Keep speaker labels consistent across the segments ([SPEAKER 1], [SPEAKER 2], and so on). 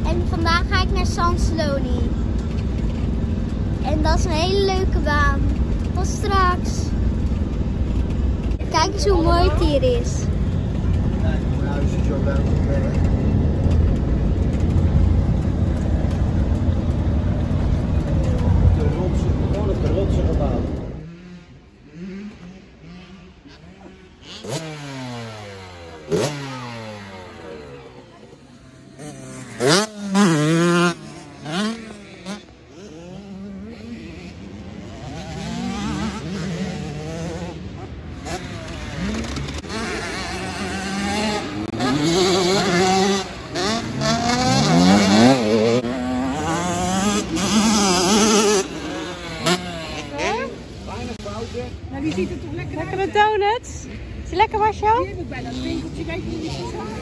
[SPEAKER 1] En vandaag ga ik naar Sansaloni. En dat is een hele leuke baan. Tot straks. Kijk eens hoe mooi het hier is.
[SPEAKER 2] Gewoon op de rotsen gebouwd.
[SPEAKER 3] Nou, die ziet er toch lekker uit.
[SPEAKER 4] Lekkere donuts. Is je lekker, Marcel?
[SPEAKER 3] Hier heb ik bijna een winkeltje. Kijk hoe die zo staat.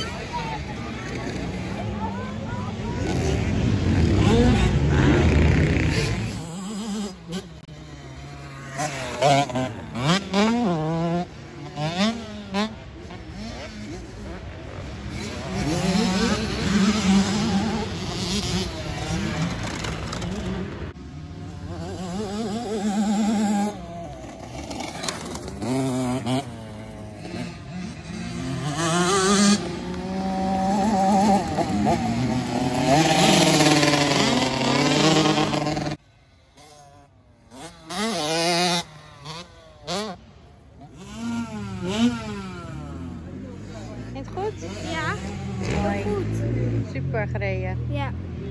[SPEAKER 4] Vindt het goed?
[SPEAKER 1] Ja,
[SPEAKER 4] Mooi.
[SPEAKER 1] goed.
[SPEAKER 4] Super gereden.
[SPEAKER 1] Ja.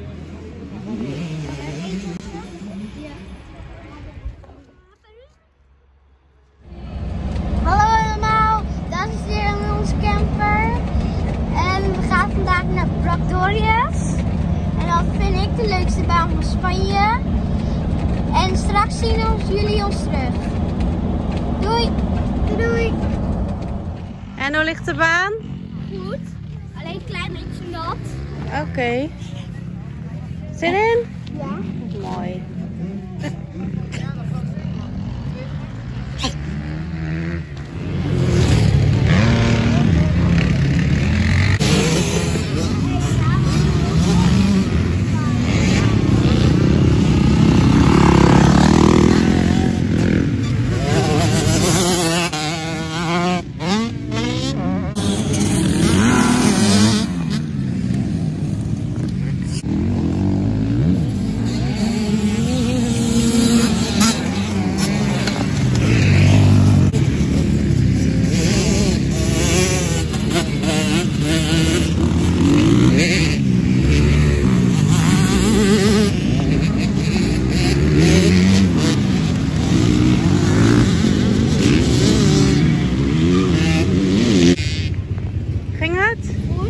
[SPEAKER 1] Hallo allemaal, dat is weer onze camper. En we gaan vandaag naar Bragdorius. En dat vind ik de leukste baan van Spanje. En straks zien jullie ons terug. Doei! Doei!
[SPEAKER 4] En hoe ligt de baan?
[SPEAKER 1] Goed, alleen een klein beetje nat.
[SPEAKER 4] Oké. Zin in?
[SPEAKER 1] Ja.
[SPEAKER 4] Mooi. Ging het?
[SPEAKER 1] Goed.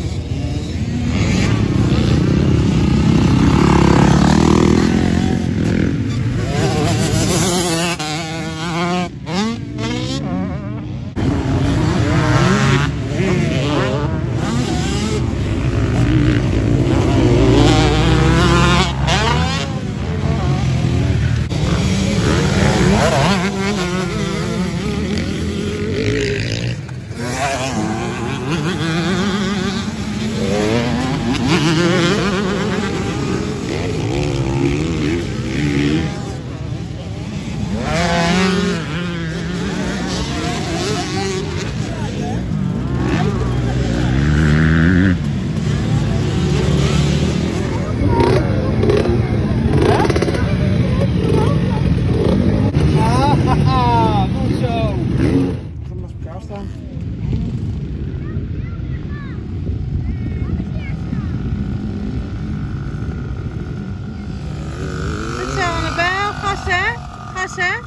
[SPEAKER 4] Hè?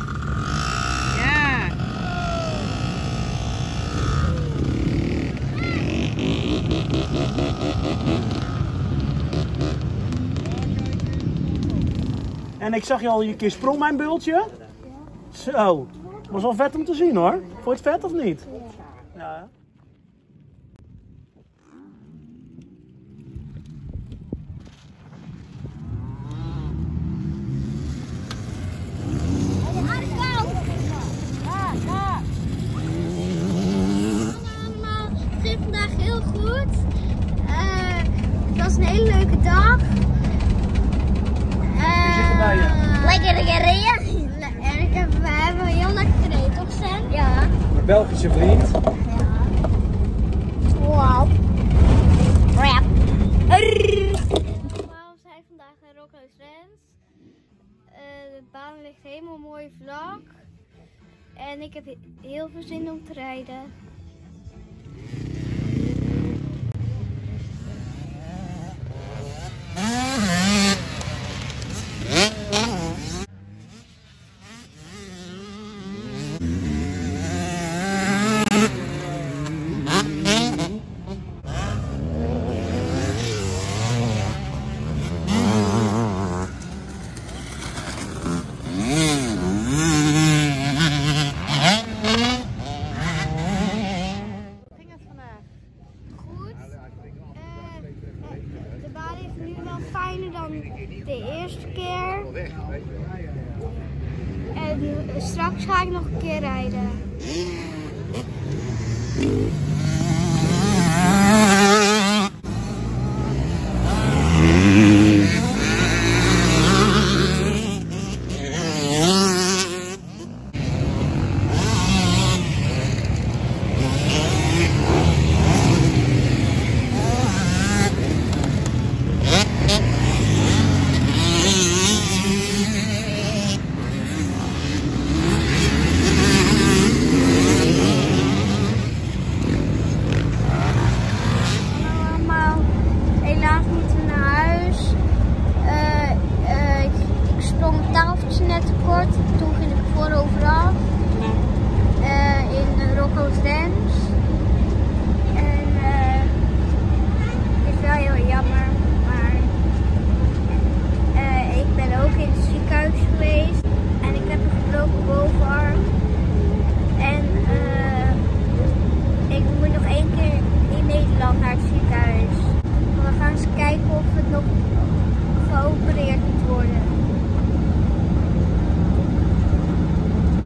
[SPEAKER 4] Ja.
[SPEAKER 2] En ik zag je al een keer sprong mijn bultje. Zo. Was wel vet om te zien hoor. Vond je het vet of niet? Ja.
[SPEAKER 1] Het ging vandaag heel goed. Het was was een hele leuke dag. Lekker gereden. En we hebben heel lekker gereden, toch Sen? Ja.
[SPEAKER 2] Een Belgische vriend.
[SPEAKER 1] Wow. Rap. We zijn vandaag naar Rocco's Ranch. De baan ligt helemaal mooi vlak. En ik heb heel veel zin om te rijden. Fijner dan de eerste keer. En straks ga ik nog een keer rijden. Helaas moeten we naar huis. Ik sprong het tafeltje net tekort. Toen ging ik vooroveraf. In Rocco's Ranch. En het is wel heel jammer. Maar ik ben ook in het ziekenhuis geweest. En ik heb een gebroken bovenarm. En ik moet nog 1 keer in Nederland naar het ziekenhuis. We gaan eens kijken of het nog geopereerd moet worden.